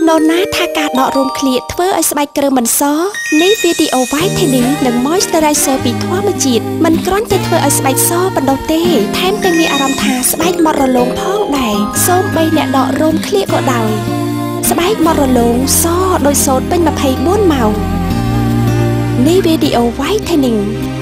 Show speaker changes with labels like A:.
A: នរណាថាការដករោមឃ្លៀកធ្វើឲ្យស្បែកគ្រើមមិនសនេះវីដេអូ Whitening និង Moisturizer ពីធម្មជាតិមិនគ្រាន់តែធ្វើឲ្យស្បែកសប៉ុណ្ណោះទេថែមទាំងមានអារម្មណ៍ថាស្បែកម៉ត់រលោងផងដែរសូម្បីអ្នកដករោមឃ្លៀកក៏ដោយស្បែកម៉ត់រលោងសដោយសូត្រពេញ24ម៉ោងនេះវីដេអូ Whitening